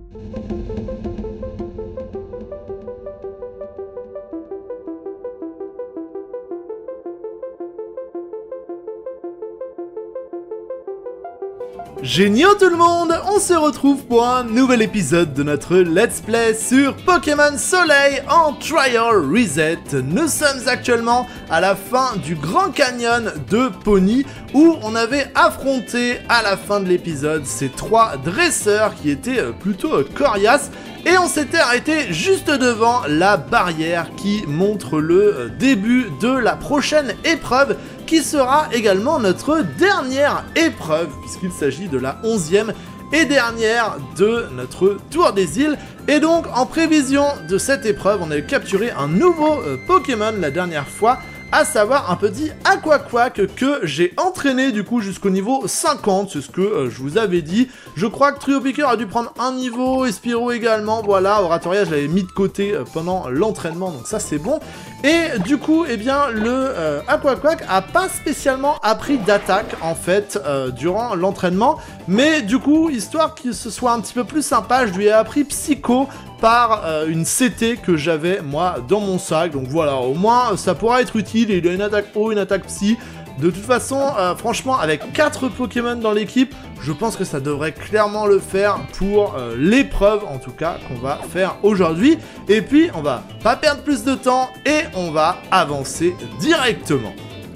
Génial tout le monde, on se retrouve pour un nouvel épisode de notre Let's Play sur Pokémon Soleil en Trial Reset. Nous sommes actuellement à la fin du Grand Canyon de Pony où on avait affronté à la fin de l'épisode ces trois dresseurs qui étaient plutôt coriaces et on s'était arrêté juste devant la barrière qui montre le début de la prochaine épreuve qui sera également notre dernière épreuve, puisqu'il s'agit de la 11e et dernière de notre tour des îles. Et donc, en prévision de cette épreuve, on a capturé un nouveau Pokémon la dernière fois, à savoir un petit Aquaquack que j'ai entraîné du coup jusqu'au niveau 50, c'est ce que je vous avais dit. Je crois que Trio Piqueur a dû prendre un niveau, et Spyro également, voilà, Oratoria je l'avais mis de côté pendant l'entraînement, donc ça c'est bon. Et du coup, eh bien, le Aquaquack a pas spécialement appris d'attaque en fait durant l'entraînement, mais du coup, histoire qu'il se soit un petit peu plus sympa, je lui ai appris Psycho par une CT que j'avais moi dans mon sac, donc voilà, au moins ça pourra être utile. Il a une attaque eau, une attaque psy. De toute façon, franchement, avec 4 Pokémon dans l'équipe, je pense que ça devrait clairement le faire pour l'épreuve, en tout cas, qu'on va faire aujourd'hui. Et puis, on va pas perdre plus de temps et on va avancer directement.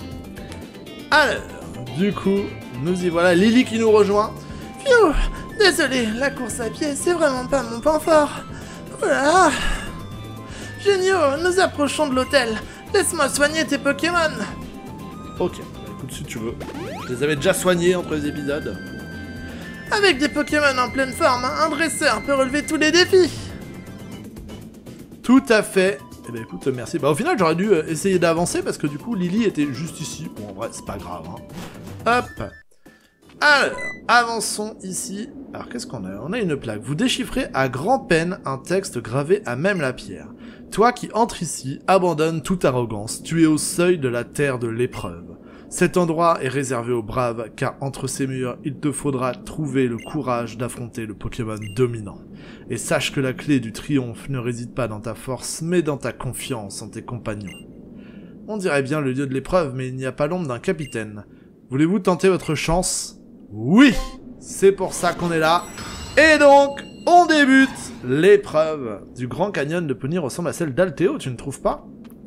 Alors, du coup, nous y voilà. Lily qui nous rejoint. Pfiou, désolé, la course à pied, c'est vraiment pas mon point fort. Voilà. Génial, nous approchons de l'hôtel. Laisse-moi soigner tes Pokémon. Ok, bah écoute si tu veux. Je les avais déjà soignés entre les épisodes. Avec des Pokémon en pleine forme, un dresseur peut relever tous les défis. Tout à fait. Eh ben écoute, merci. Bah au final j'aurais dû essayer d'avancer parce que du coup Lily était juste ici. Bon en vrai c'est pas grave. Hein. Hop. Alors, avançons ici. Alors qu'est-ce qu'on a? On a une plaque. Vous déchiffrez à grand-peine un texte gravé à même la pierre. Toi qui entres ici, abandonne toute arrogance, tu es au seuil de la terre de l'épreuve. Cet endroit est réservé aux braves, car entre ces murs, il te faudra trouver le courage d'affronter le Pokémon dominant. Et sache que la clé du triomphe ne réside pas dans ta force, mais dans ta confiance en tes compagnons. On dirait bien le lieu de l'épreuve, mais il n'y a pas l'ombre d'un capitaine. Voulez-vous tenter votre chance? Oui! C'est pour ça qu'on est là. Et donc, on débute l'épreuve du Grand Canyon de Pony ressemble à celle d'Alteo, tu ne trouves pas?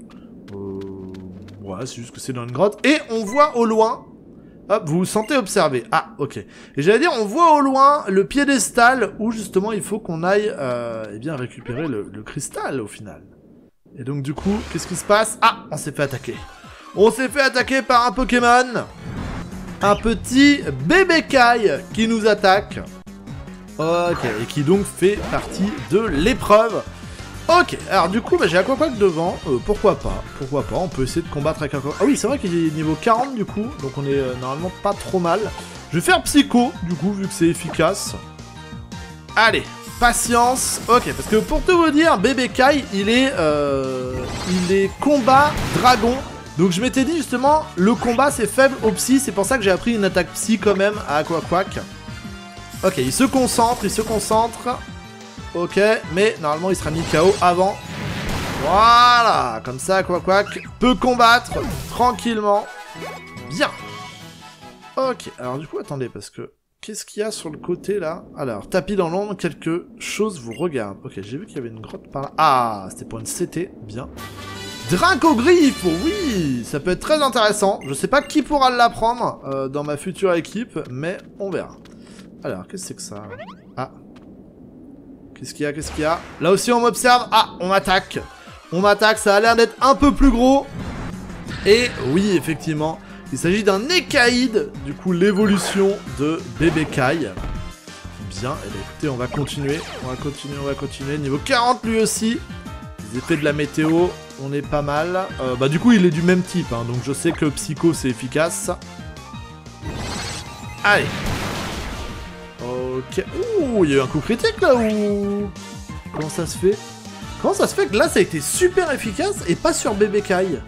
Ouais, c'est juste que c'est dans une grotte. Et on voit au loin... Hop, vous vous sentez observé. Ah, ok. Et j'allais dire, on voit au loin le piédestal où justement il faut qu'on aille eh bien, récupérer le cristal au final. Et donc du coup, qu'est-ce qui se passe? Ah, on s'est fait attaquer. On s'est fait attaquer par un Pokémon. Un petit Bébécaille qui nous attaque. Ok, et qui donc fait partie de l'épreuve. Ok, alors du coup, bah, j'ai Aquaquack devant, pourquoi pas, on peut essayer de combattre avec Aquaquack. Ah oui, c'est vrai qu'il est niveau 40 du coup, donc on est normalement pas trop mal. Je vais faire Psycho, du coup, vu que c'est efficace. Allez, patience, ok, parce que pour tout vous dire, Bébécaille, il est combat dragon. Donc je m'étais dit justement, le combat c'est faible au psy, c'est pour ça que j'ai appris une attaque psy quand même à Aquaquack. Ok, il se concentre. Ok, mais normalement il sera mis KO avant. Voilà, comme ça Aquaquack peut combattre tranquillement. Bien. Ok, alors du coup attendez, parce que... Qu'est-ce qu'il y a sur le côté là? Alors, tapis dans l'ombre, quelque chose vous regarde. Ok, j'ai vu qu'il y avait une grotte par là. Ah, c'était pour une CT, bien. Dracogriffe, oui, ça peut être très intéressant. Je sais pas qui pourra l'apprendre dans ma future équipe, mais on verra. Alors, qu'est-ce que c'est que ça? Ah. Qu'est-ce qu'il y a? Là aussi, on m'observe. Ah, on m'attaque. Ça a l'air d'être un peu plus gros. Et oui, effectivement, il s'agit d'un Écaïde. Du coup, l'évolution de Bébécaille. Bien, et bien, écoutez, on va continuer. Niveau 40 lui aussi. Les effets de la météo, on est pas mal. Bah du coup, il est du même type, hein, donc je sais que Psycho, c'est efficace. Allez. Ok. Ouh, il y a eu un coup critique, là, ou... Comment ça se fait que là, ça a été super efficace et pas sur Bébécaille?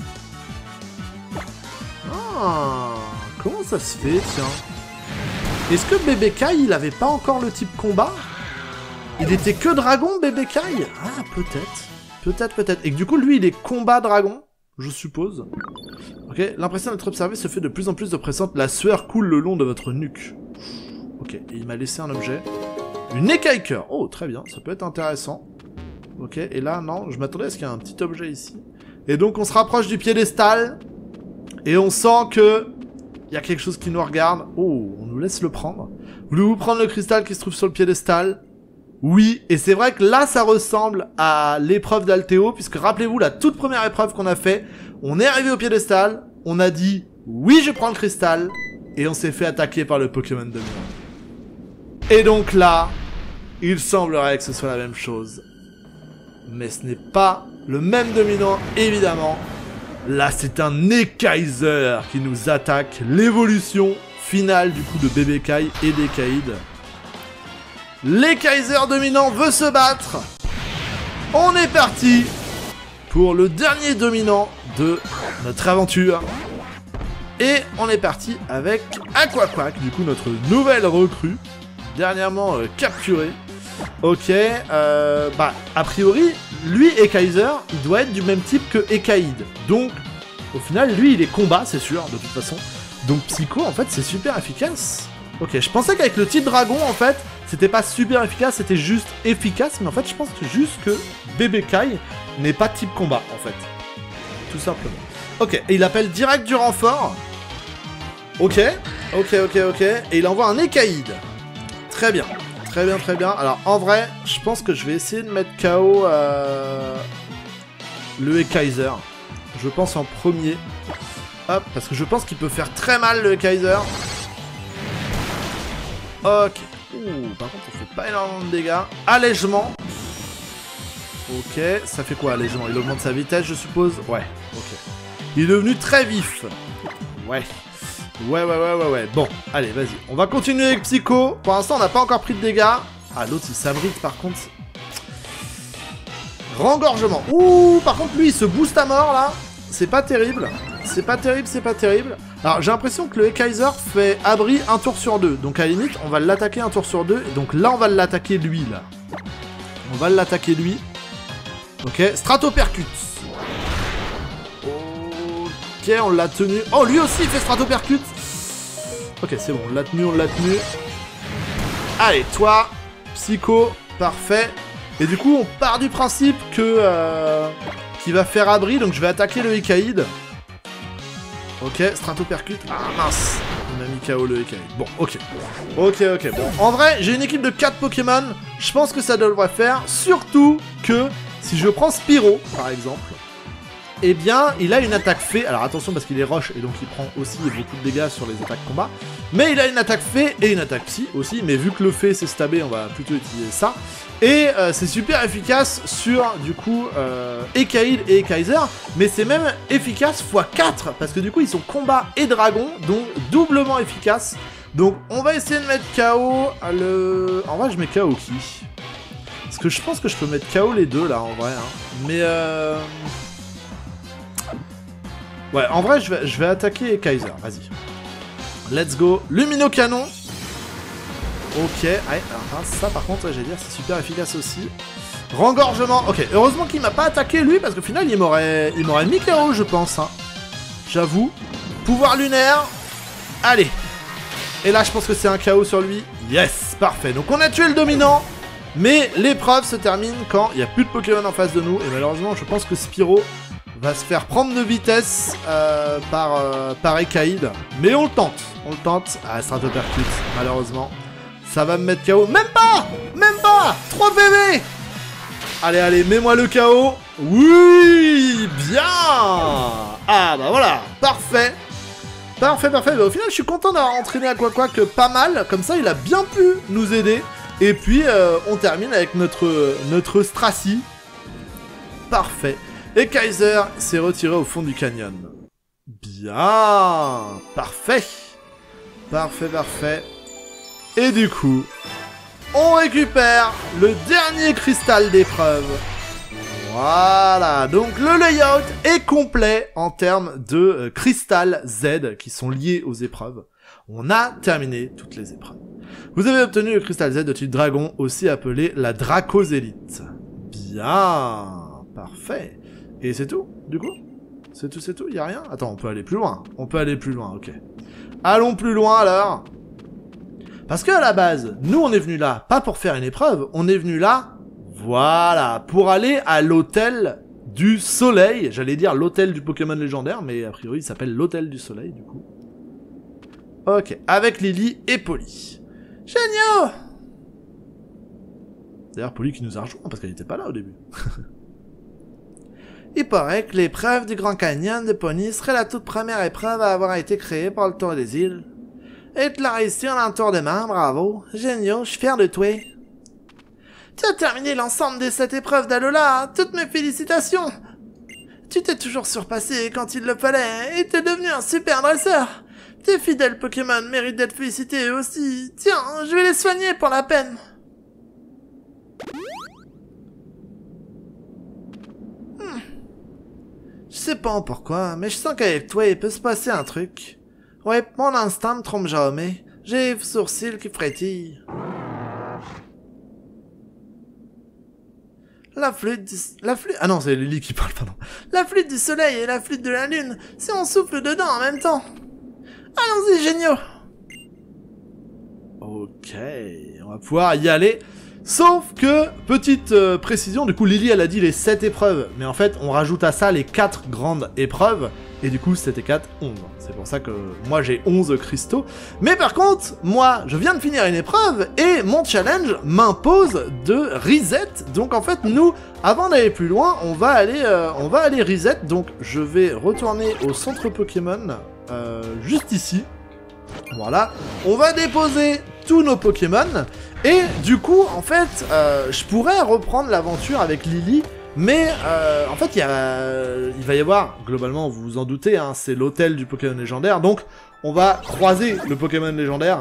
Ah, comment ça se fait, tiens? Est-ce que Bébécaille, il avait pas encore le type combat? Il était que dragon, bébé Kai? Ah, peut-être. Peut-être. Et que du coup, lui, il est combat dragon, je suppose. Ok, l'impression d'être observé se fait de plus en plus oppressante. La sueur coule le long de votre nuque. Ok, et il m'a laissé un objet. Une écaille cœur. Oh, très bien, ça peut être intéressant. Ok, et là, non, je m'attendais à ce qu'il y ait un petit objet ici. Et donc, on se rapproche du piédestal. Et on sent que... il y a quelque chose qui nous regarde. Oh, on nous laisse le prendre. Voulez-vous prendre le cristal qui se trouve sur le piédestal? Oui, et c'est vrai que là, ça ressemble à l'épreuve d'Altéo, puisque rappelez-vous, la toute première épreuve qu'on a fait, on est arrivé au piédestal, on a dit « Oui, je prends le cristal », et on s'est fait attaquer par le Pokémon dominant. Et donc là, il semblerait que ce soit la même chose. Mais ce n'est pas le même dominant, évidemment. Là, c'est un Ekaizer qui nous attaque, l'évolution finale du coup de Bébé Kai et d'Ekaïd. L'Ekaizer dominant veut se battre. On est parti pour le dernier dominant de notre aventure. Et on est parti avec Aquaquack, du coup notre nouvelle recrue, dernièrement capturée. Ok, a priori, lui, Ekaizer, il doit être du même type que Ekaïd. Donc, au final, lui, il est combat, c'est sûr, de toute façon. Donc, Psycho, en fait, c'est super efficace. Ok, je pensais qu'avec le type dragon, en fait, c'était pas super efficace, c'était juste efficace. Mais en fait, je pense que juste que Bébé Kai n'est pas type combat, en fait. Tout simplement. Ok, et il appelle direct du renfort. Ok. Et il envoie un Ekaïd. Très bien. Très bien. Alors, en vrai, je pense que je vais essayer de mettre KO le Ekaizer. Je pense en premier. Hop, parce que je pense qu'il peut faire très mal le Ekaizer. Ok. Ouh, par contre, ça fait pas énormément de dégâts. Allègement. Ok, ça fait quoi, allègement? Il augmente sa vitesse, je suppose? Ouais, ok. Il est devenu très vif. Ouais. Bon, allez, vas-y. On va continuer avec Psycho. Pour l'instant, on n'a pas encore pris de dégâts. Ah, l'autre, il s'abrite, par contre. Rengorgement. Ouh, par contre, lui, il se booste à mort, là. C'est pas terrible. C'est pas terrible. Alors, j'ai l'impression que le Ekaizer fait abri un tour sur 2. Donc, à la limite, on va l'attaquer un tour sur 2. Et donc, là, on va l'attaquer, lui, là. On va l'attaquer, lui. Ok, Stratopercute. Ok, on l'a tenu. Oh, lui aussi, il fait Stratopercute. Ok, c'est bon, on l'a tenu. Allez, toi, Psycho, parfait. Et du coup, on part du principe que qu'il va faire abri, donc je vais attaquer le Ekaïd. Ok, Stratopercute. Ah, mince. On a mis KO le Ekaïd. Bon, ok. Bon, en vrai, j'ai une équipe de 4 Pokémon. Je pense que ça devrait faire. Surtout que, si je prends Spyro, par exemple, eh bien, il a une attaque fée. Alors attention parce qu'il est roche et donc il prend aussi beaucoup de dégâts sur les attaques combat. Mais il a une attaque fée et une attaque psy aussi. Mais vu que le fée c'est stabé, on va plutôt utiliser ça. Et c'est super efficace sur du coup Ekaïd et Ekaizer. Mais c'est même efficace x4 parce que du coup ils sont combat et dragon. Donc doublement efficace. Donc on va essayer de mettre KO le... En vrai je mets KO qui? Parce que je pense que je peux mettre KO les deux là en vrai. Hein. Mais ouais, en vrai, je vais attaquer Kaiser, vas-y. Let's go. Lumino-canon. Ok, ouais, alors, ça par contre, j'allais dire, c'est super efficace aussi. Rengorgement. Ok, heureusement qu'il m'a pas attaqué lui, parce qu'au final, il m'aurait mis KO, je pense. Hein. J'avoue. Pouvoir lunaire. Allez. Et là, je pense que c'est un KO sur lui. Yes, parfait. Donc, on a tué le dominant. Mais l'épreuve se termine quand il n'y a plus de Pokémon en face de nous. Et malheureusement, je pense que Spyro va se faire prendre de vitesse par Ekaïd. Mais on le tente. Ah, Stratopercute, malheureusement. Ça va me mettre KO. Même pas 3 PV. Allez, mets-moi le KO. Oui, bien. Ah, bah voilà, parfait. Bah, au final, je suis content d'avoir entraîné Aquaquack pas mal. Comme ça, il a bien pu nous aider. Et puis, on termine avec notre Stracy. Parfait. Et Kaiser s'est retiré au fond du canyon. Bien. Parfait. Et du coup, on récupère le dernier cristal d'épreuve. Voilà. Donc le layout est complet en termes de cristal Z qui sont liés aux épreuves. On a terminé toutes les épreuves. Vous avez obtenu le cristal Z de type dragon, aussi appelé la Dracosélite. Bien, parfait. Et c'est tout, du coup? C'est tout, y a rien? Attends, on peut aller plus loin. On peut aller plus loin, ok. Allons plus loin, alors. Parce que à la base, nous, on est venu là, pas pour faire une épreuve, on est venu là, voilà, pour aller à l'hôtel du soleil. J'allais dire l'hôtel du Pokémon légendaire, mais a priori, il s'appelle l'hôtel du soleil, du coup. Ok, avec Lily et Polly. Génial! D'ailleurs, Polly qui nous a rejoint, parce qu'elle n'était pas là au début. Il paraît que l'épreuve du Grand Canyon de Pony serait la toute première épreuve à avoir été créée par le Tour des îles. Et tu l'as réussi en un tour de main, bravo. Génial, je suis fier de toi. Tu as terminé l'ensemble des 7 épreuves d'Alola, toutes mes félicitations. Tu t'es toujours surpassé quand il le fallait, et t'es devenu un super dresseur. Tes fidèles Pokémon méritent d'être félicités eux aussi. Tiens, je vais les soigner pour la peine. Je sais pas pourquoi, mais je sens qu'avec toi, il peut se passer un truc. Ouais, mon instinct me trompe jamais. J'ai les sourcils qui frétillent. La flûte Ah non, c'est Lily qui parle, pardon. La flûte du soleil et la flûte de la lune, si on souffle dedans en même temps. Allons-y, géniaux. Ok, on va pouvoir y aller. Sauf que, petite précision, du coup Lily elle a dit les 7 épreuves, mais en fait on rajoute à ça les 4 grandes épreuves, et du coup 7 et 4, 11. C'est pour ça que moi j'ai 11 cristaux. Mais par contre, moi je viens de finir une épreuve, et mon challenge m'impose de reset. Donc en fait nous, avant d'aller plus loin, on va aller reset. Donc je vais retourner au centre Pokémon, juste ici. Voilà, on va déposer tous nos Pokémon, et du coup, en fait, je pourrais reprendre l'aventure avec Lily, mais en fait, il va y avoir, globalement, vous vous en doutez, hein, c'est l'hôtel du Pokémon légendaire, donc on va croiser le Pokémon légendaire,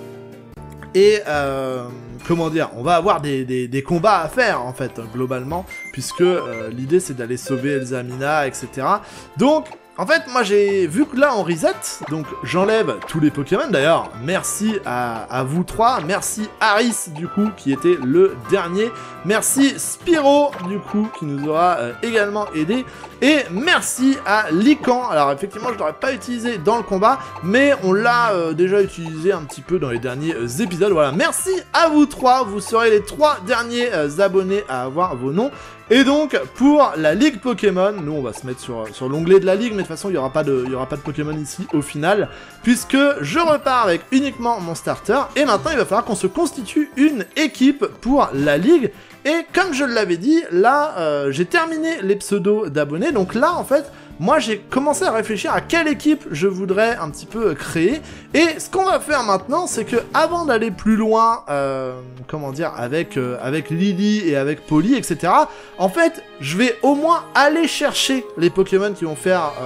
et comment dire, on va avoir des combats à faire, en fait, globalement, puisque l'idée c'est d'aller sauver Elzamina, etc. Donc, en fait, moi j'ai vu que là on reset, donc j'enlève tous les Pokémon. D'ailleurs, merci à vous trois, merci Harris du coup qui était le dernier, merci Spyro du coup qui nous aura également aidé, et merci à Lycan. Alors effectivement je l'aurais pas utilisé dans le combat, mais on l'a déjà utilisé un petit peu dans les derniers épisodes. Voilà, merci à vous trois, vous serez les 3 derniers abonnés à avoir vos noms. Et donc, pour la Ligue Pokémon, nous on va se mettre sur l'onglet de la Ligue, mais de toute façon il n'y aura pas de Pokémon ici au final, puisque je repars avec uniquement mon starter, et maintenant il va falloir qu'on se constitue une équipe pour la Ligue. Et comme je l'avais dit, là j'ai terminé les pseudos d'abonnés, donc là en fait, moi j'ai commencé à réfléchir à quelle équipe je voudrais un petit peu créer, et ce qu'on va faire maintenant, c'est que avant d'aller plus loin, comment dire, avec Lily et avec Polly, etc., en fait, je vais au moins aller chercher les Pokémon qui vont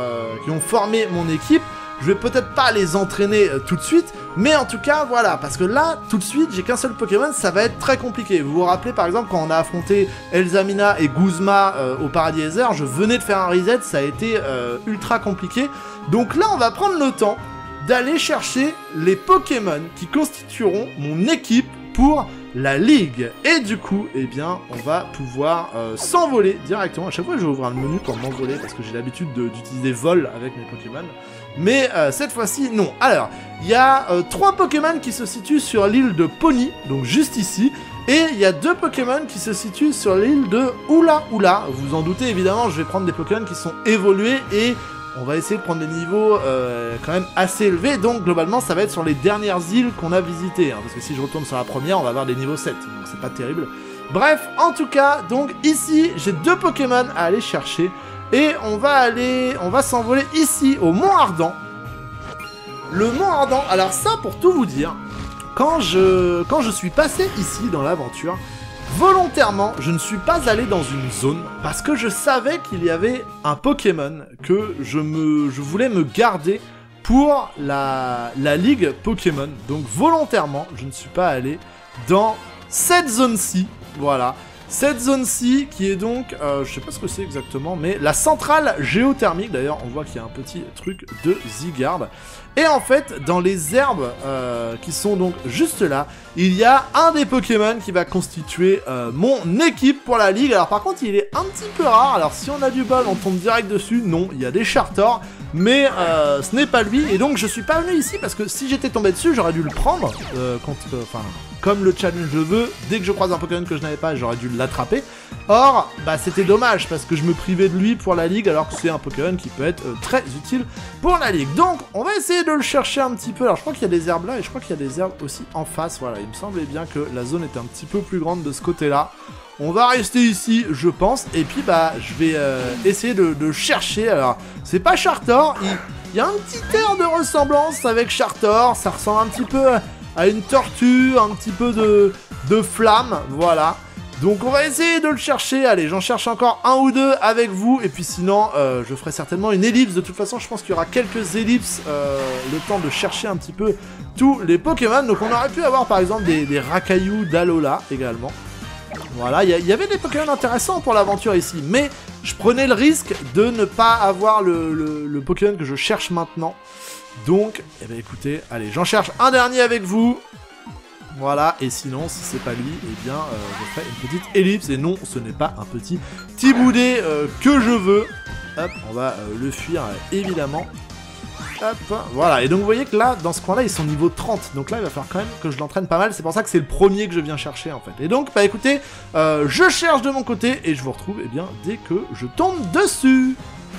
former mon équipe. Je vais peut-être pas les entraîner tout de suite, mais en tout cas, voilà, parce que là, tout de suite, j'ai qu'un seul Pokémon, ça va être très compliqué. Vous vous rappelez, par exemple, quand on a affronté Elzamina et Guzma au Paradis Désert, je venais de faire un reset, ça a été ultra compliqué. Donc là, on va prendre le temps d'aller chercher les Pokémon qui constitueront mon équipe pour la Ligue. Et du coup, eh bien, on va pouvoir s'envoler directement. À chaque fois, je vais ouvrir le menu pour m'envoler, parce que j'ai l'habitude d'utiliser vol avec mes Pokémon. Mais cette fois-ci, non. Alors, il y a 3 Pokémon qui se situent sur l'île de Pony, donc juste ici. Et il y a 2 Pokémon qui se situent sur l'île de Oula Oula. Vous en doutez, évidemment, je vais prendre des Pokémon qui sont évolués et on va essayer de prendre des niveaux quand même assez élevés. Donc, globalement, ça va être sur les dernières îles qu'on a visitées. Hein, parce que si je retourne sur la première, on va avoir des niveaux 7. Donc, c'est pas terrible. Bref, en tout cas, donc ici, j'ai 2 Pokémon à aller chercher. Et on va s'envoler ici, au Mont Ardent. Le Mont Ardent, alors ça, pour tout vous dire, quand je suis passé ici dans l'aventure, volontairement, je ne suis pas allé dans une zone, parce que je savais qu'il y avait un Pokémon que je voulais me garder pour la Ligue Pokémon. Donc volontairement, je ne suis pas allé dans cette zone-ci, voilà. cette zone-ci qui est donc, je sais pas ce que c'est exactement, mais la centrale géothermique. D'ailleurs, on voit qu'il y a un petit truc de Zygarde. Et en fait, dans les herbes qui sont donc juste là, il y a un des Pokémon qui va constituer mon équipe pour la ligue. Alors par contre, il est un petit peu rare. Alors si on a du bol, on tombe direct dessus. Non, il y a des Chartors, mais ce n'est pas lui. Et donc je suis pas venu ici parce que si j'étais tombé dessus, j'aurais dû le prendre. Comme le challenge le veut, dès que je croise un Pokémon que je n'avais pas, j'aurais dû l'attraper. Or, bah c'était dommage parce que je me privais de lui pour la ligue alors que c'est un Pokémon qui peut être très utile pour la ligue. Donc, on va essayer de le chercher un petit peu. Alors, je crois qu'il y a des herbes là et je crois qu'il y a des herbes aussi en face. Voilà, il me semblait bien que la zone était un petit peu plus grande de ce côté-là. On va rester ici, je pense. Et puis, bah, je vais essayer de chercher. Alors, c'est pas Chartor. Il y a un petit air de ressemblance avec Chartor. Ça ressemble un petit peu à une tortue, un petit peu de flamme. Voilà. Donc on va essayer de le chercher, allez j'en cherche encore un ou deux avec vous, et puis sinon je ferai certainement une ellipse, de toute façon je pense qu'il y aura quelques ellipses, le temps de chercher un petit peu tous les Pokémon, donc on aurait pu avoir par exemple des Rakaillou d'Alola également. Voilà, il y avait des Pokémon intéressants pour l'aventure ici, mais je prenais le risque de ne pas avoir le Pokémon que je cherche maintenant. Donc, eh bien écoutez, allez j'en cherche un dernier avec vous. Voilà, et sinon, si c'est pas lui, eh bien, je ferai une petite ellipse. Et non, ce n'est pas un petit Tiboudet que je veux. Hop, on va le fuir, évidemment. Hop, voilà. Et donc, vous voyez que là, dans ce coin-là, ils sont niveau 30. Donc là, il va falloir quand même que je l'entraîne pas mal. C'est pour ça que c'est le premier que je viens chercher, en fait. Et donc, bah écoutez, je cherche de mon côté et je vous retrouve, eh bien, dès que je tombe dessus.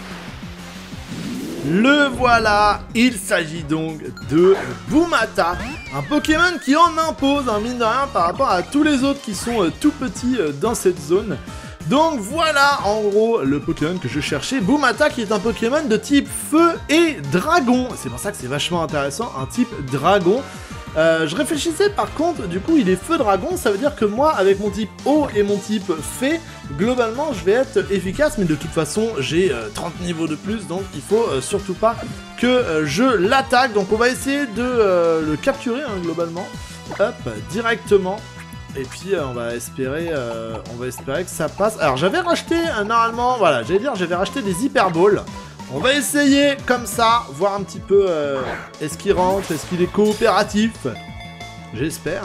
Le voilà, il s'agit donc de Boumata, un Pokémon qui en impose, mine de rien, par rapport à tous les autres qui sont tout petits dans cette zone. Donc voilà, en gros, le Pokémon que je cherchais, Boumata, qui est un Pokémon de type Feu et Dragon. C'est pour ça que c'est vachement intéressant, un type Dragon. Je réfléchissais par contre, du coup il est feu dragon, ça veut dire que moi avec mon type eau et mon type fée, globalement je vais être efficace, mais de toute façon j'ai 30 niveaux de plus, donc il faut surtout pas que je l'attaque, donc on va essayer de le capturer globalement, hop, directement. Et puis on va espérer que ça passe. Alors j'avais racheté normalement, voilà, j'avais racheté des Hyper Balls. On va essayer comme ça, voir un petit peu est-ce qu'il rentre, est-ce qu'il est coopératif. J'espère.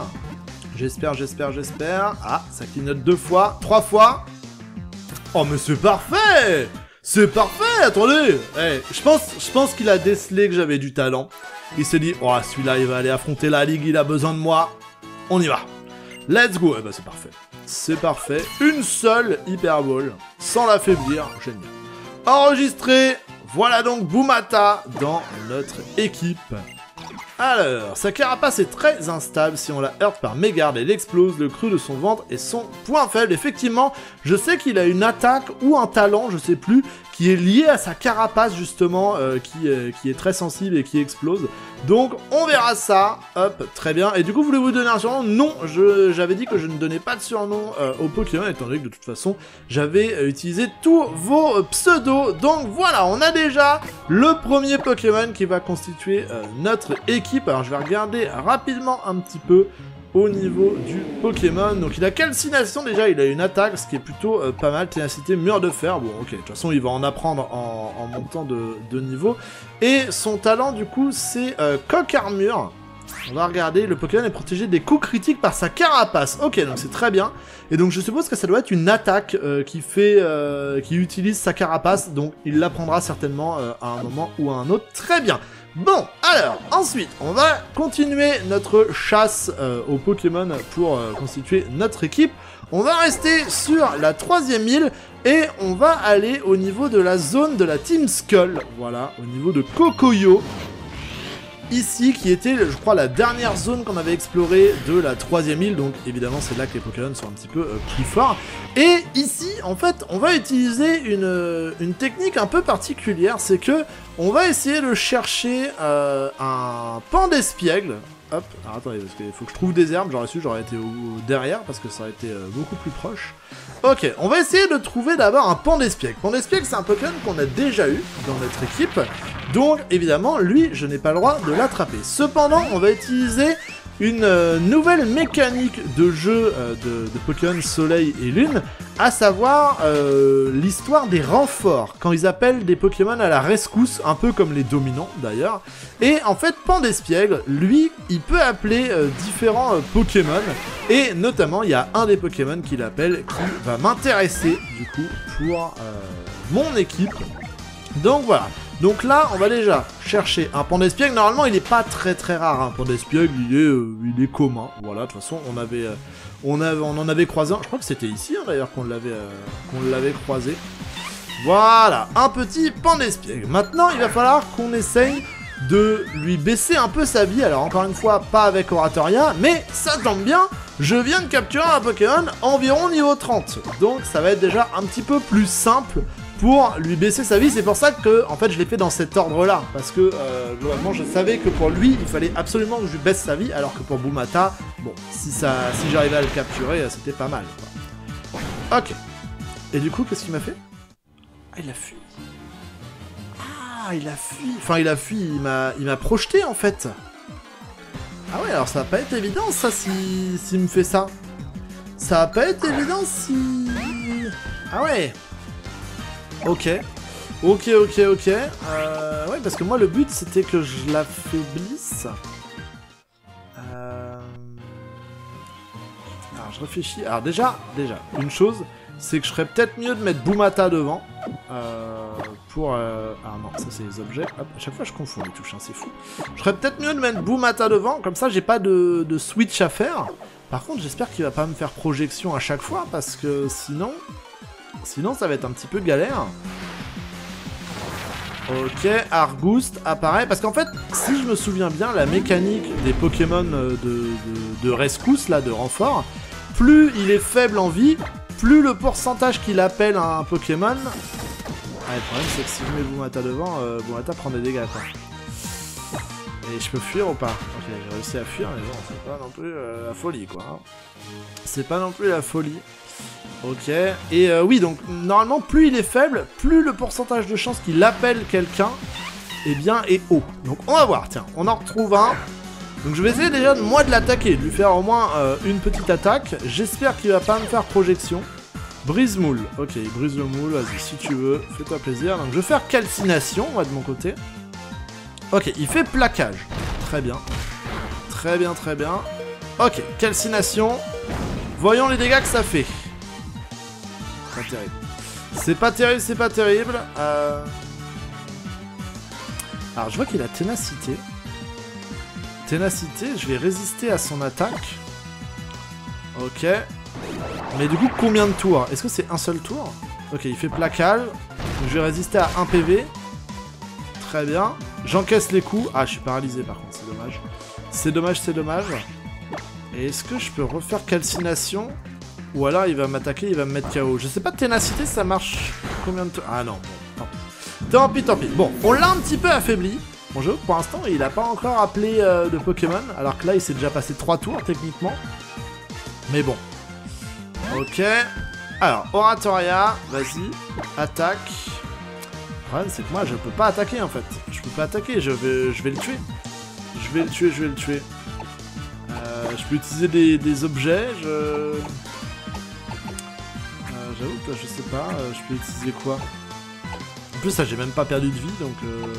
Ah, ça clignote 2 fois, 3 fois. Oh mais c'est parfait. C'est parfait, attendez. Je pense qu'il a décelé que j'avais du talent. Il s'est dit, oh celui-là il va aller affronter la ligue, il a besoin de moi. On y va. Let's go. Eh ben c'est parfait. C'est parfait. Une seule Hyper Ball, sans l'affaiblir, génial. Enregistré. Voilà donc Boumata dans notre équipe. Alors, sa carapace est très instable. Si on la heurte par mégarde, elle explose. Le creux de son ventre est son point faible. Effectivement, je sais qu'il a une attaque ou un talent, je sais plus, qui est lié à sa carapace justement, qui est très sensible et qui explose. Donc, on verra ça. Hop, très bien. Et du coup, voulez-vous donner un surnom? Non, j'avais dit que je ne donnais pas de surnom aux Pokémon, étant donné que de toute façon, j'avais utilisé tous vos pseudos. Donc voilà, on a déjà le premier Pokémon qui va constituer notre équipe. Alors, je vais regarder rapidement un petit peu au niveau du Pokémon. Donc il a calcination déjà, il a une attaque, ce qui est plutôt pas mal. Ténacité, mur de fer. Bon ok, de toute façon il va en apprendre en montant de niveau. Et son talent du coup c'est coq armure. On va regarder, le Pokémon est protégé des coups critiques par sa carapace. Ok, donc c'est très bien. Et donc je suppose que ça doit être une attaque qui utilise sa carapace. Donc il l'apprendra certainement à un moment ou à un autre. Très bien. Bon, alors, ensuite, on va continuer notre chasse aux Pokémon pour constituer notre équipe. On va rester sur la 3e île et on va aller au niveau de la zone de la Team Skull. Voilà, au niveau de Kokoyo. Ici, qui était, je crois, la dernière zone qu'on avait explorée de la 3e île. Donc, évidemment, c'est là que les Pokémon sont un petit peu plus forts. Et ici, en fait, on va utiliser une technique un peu particulière. C'est que on va essayer de chercher un pan d'espiègle. Hop, alors attendez, parce qu'il faut que je trouve des herbes. J'aurais été derrière, parce que ça aurait été beaucoup plus proche. Ok, on va essayer de trouver d'abord un pan d'espiègle. Pan d'espiègle, c'est un Pokémon qu'on a déjà eu dans notre équipe. Donc, évidemment, lui, je n'ai pas le droit de l'attraper. Cependant, on va utiliser une nouvelle mécanique de jeu de Pokémon Soleil et Lune, à savoir l'histoire des renforts, quand ils appellent des Pokémon à la rescousse, un peu comme les dominants d'ailleurs. Et en fait, Pandespiègle, lui, il peut appeler différents Pokémon, et notamment, il y a un des Pokémon qu'il appelle, qui va m'intéresser, du coup, pour mon équipe. Donc voilà. Donc là, on va déjà chercher un Pandespiègle. Normalement, il est pas très rare, un Pandespiègle, il est commun. Voilà, de toute façon, on en avait croisé un. Je crois que c'était ici, hein, d'ailleurs, qu'on l'avait croisé. Voilà, un petit Pandespiègle. Maintenant, il va falloir qu'on essaye de lui baisser un peu sa vie. Alors, encore une fois, pas avec Oratoria, mais ça tombe bien, je viens de capturer un Pokémon environ niveau 30. Donc, ça va être déjà un petit peu plus simple pour lui baisser sa vie. C'est pour ça que, en fait, je l'ai fait dans cet ordre-là. Parce que, globalement, je savais que pour lui, il fallait absolument que je lui baisse sa vie. Alors que pour Bumata, bon, si j'arrivais à le capturer, c'était pas mal, quoi. Ok. Et du coup, qu'est-ce qu'il m'a fait? Ah, il a fui. Ah, il a fui. Enfin, il a fui, il m'a projeté, en fait. Ah ouais, alors ça va pas être évident, ça, s'il me fait ça. Ça va pas être évident si... Ah ouais. Ok. Ok. Ouais, parce que moi, le but, c'était que je l'affaiblisse. Alors, je réfléchis. Alors, déjà, une chose, c'est que je ferais peut-être mieux de mettre Bumata devant. Ah non, ça, c'est les objets. Hop, à chaque fois, je confonds les touches, hein, c'est fou. Je ferais peut-être mieux de mettre Bumata devant, comme ça, j'ai pas de switch à faire. Par contre, j'espère qu'il va pas me faire projection à chaque fois, parce que sinon, ça va être un petit peu galère. Ok, Argoost apparaît. Parce qu'en fait, si je me souviens bien, la mécanique des Pokémon de rescousse, là, de renfort, plus il est faible en vie, plus le pourcentage qu'il appelle à un Pokémon... Ah, le problème, c'est que si je mets Bumata devant, Bumata prend des dégâts, quoi. Et je peux fuir ou pas? Ok, j'ai réussi à fuir, mais bon, c'est pas non plus la folie, quoi. Hein. C'est pas non plus la folie. Ok, et oui, donc normalement, plus il est faible, plus le pourcentage de chance qu'il appelle quelqu'un, eh bien, est haut. Donc on va voir, tiens, on en retrouve un. Donc je vais essayer déjà, moi, de l'attaquer, de lui faire au moins une petite attaque. J'espère qu'il va pas me faire projection. Brise-moule, ok, il brise le moule, vas-y, si tu veux, fais-toi plaisir. Donc je vais faire calcination, moi, de mon côté. Ok, il fait plaquage, très bien. Très bien. Ok, calcination. Voyons les dégâts que ça fait. Pas terrible. C'est pas terrible. Alors, je vois qu'il a ténacité. Ténacité, je vais résister à son attaque. Ok. Mais du coup, combien de tours? Est-ce que c'est un seul tour? Ok, il fait plaquage. Donc, je vais résister à 1 PV. Très bien. J'encaisse les coups. Ah, je suis paralysé par contre, c'est dommage. C'est dommage. Et est-ce que je peux refaire calcination? Ou alors il va m'attaquer, il va me mettre KO. Je sais pas, ténacité, ça marche combien de temps? Ah non, bon, tant pis. Bon, on l'a un petit peu affaibli. Mon jeu, pour l'instant, il a pas encore appelé de Pokémon. Alors que là, il s'est déjà passé 3 tours, techniquement. Mais bon. Ok. Alors, Oratoria, vas-y. Attaque. Le problème, c'est que moi, je peux pas attaquer, en fait. Je peux pas attaquer, je vais le tuer. Je vais le tuer. Je peux utiliser des objets, j'avoue que je sais pas, je peux utiliser quoi? En plus, ça, j'ai même pas perdu de vie, donc...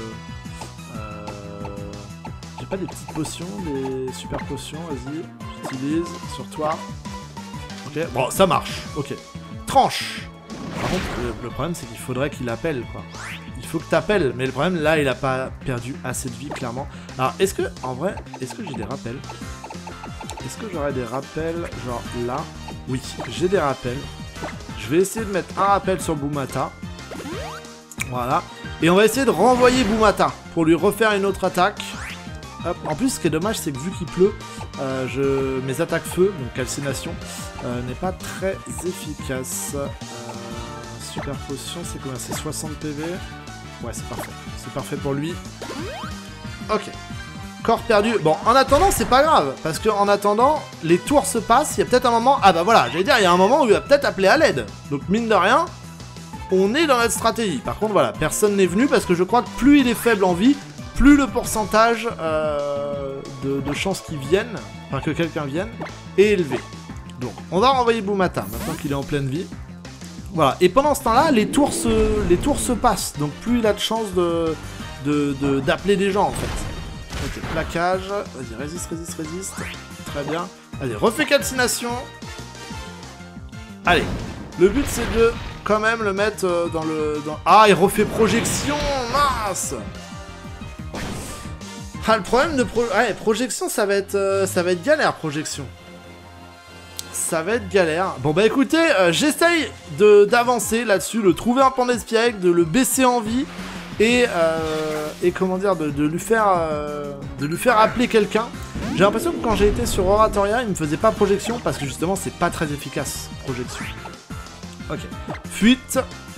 J'ai pas des petites potions, des super potions, vas-y. J'utilise sur toi. Ok, bon, ça marche, ok. Tranche! Par contre, le problème, c'est qu'il faudrait qu'il appelle, quoi. Il faut que t'appelles, mais le problème, là, il a pas perdu assez de vie, clairement. Alors, est-ce que, en vrai, est-ce que j'ai des rappels? Est-ce que j'aurais des rappels, genre là? Oui, j'ai des rappels. Je vais essayer de mettre un rappel sur Bumata. Voilà. Et on va essayer de renvoyer Bumata pour lui refaire une autre attaque. Hop. En plus, ce qui est dommage, c'est que vu qu'il pleut, mes attaques feu, donc calcination, n'est pas très efficace. Super potion, c'est combien? C'est 60 PV. Ouais, c'est parfait. C'est parfait pour lui. Ok. Corps perdu. Bon, en attendant, c'est pas grave. Parce que en attendant, les tours se passent. Il y a peut-être un moment... Ah bah voilà, j'allais dire, il y a un moment où il va peut-être appeler à l'aide. Donc, mine de rien, on est dans notre stratégie. Par contre, voilà, personne n'est venu parce que je crois que plus il est faible en vie, plus le pourcentage de chances qu'il vienne, enfin que quelqu'un vienne, est élevé. Donc, on va renvoyer Boumata, maintenant qu'il est en pleine vie. Voilà, et pendant ce temps-là, les tours se passent, donc plus il a de chances d'appeler des gens, en fait. Ok, plaquage, vas-y, résiste. Très bien. Allez, refais calcination. Allez, le but c'est de quand même le mettre dans le... Ah, il refait projection, mince. Ah, le problème de projection, ça va être galère, projection. Ça va être galère. Bon bah écoutez, j'essaye d'avancer là-dessus, de trouver un pan d'espiègle, de le baisser en vie et comment dire, de lui faire appeler quelqu'un. J'ai l'impression que quand j'ai été sur Oratoria, il me faisait pas projection parce que justement c'est pas très efficace, projection. Ok. Fuite.